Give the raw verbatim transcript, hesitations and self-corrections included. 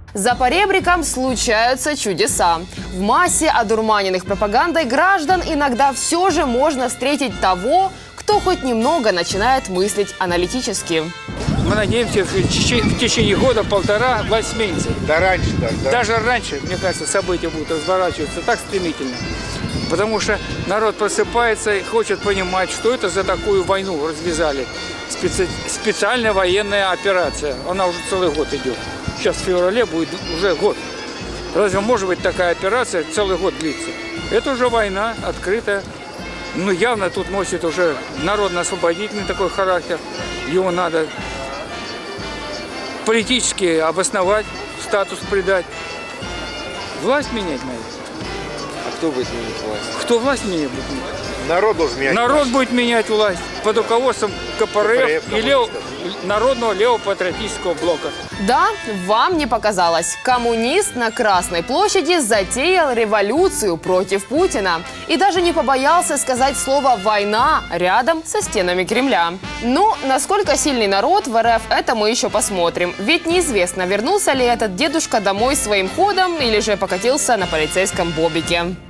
За поребриком случаются чудеса. В массе одурманенных пропагандой граждан иногда все же можно встретить того, кто хоть немного начинает мыслить аналитически. Мы надеемся, в течение года-полтора власть сменится. Да раньше даже. Да. Даже раньше, мне кажется, события будут разворачиваться так стремительно. Потому что народ просыпается и хочет понимать, что это за такую войну развязали. Специ... Специальная военная операция. Она уже целый год идет. Сейчас в феврале будет уже год. Разве может быть такая операция целый год длится? Это уже война открытая. Ну, явно тут носит уже народно-освободительный такой характер. Его надо политически обосновать, статус придать. Власть менять надо. А кто будет менять власть? Кто власть менять будет? Народ должен менять Народ власть. будет менять власть под руководством ка пэ эр эф и лев... Народного левопатриотического блока. Да, вам не показалось. Коммунист на Красной площади затеял революцию против Путина. И даже не побоялся сказать слово «война» рядом со стенами Кремля. Ну, насколько сильный народ в эр эф, это мы еще посмотрим. Ведь неизвестно, вернулся ли этот дедушка домой своим ходом или же покатился на полицейском бобике.